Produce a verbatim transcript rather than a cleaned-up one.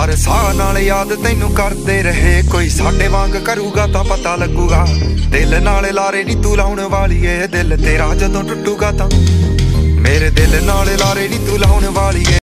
हर साह नाल याद तैनू करते रहे, कोई साडे वांग करूगा तां पता लगूगा। दिल नाल लारे नी तू लाउण वाली ए, दिल तेरा जदों टुटूगा तां मेरे दिल नाल लारे नी तू लाउण वाली ए।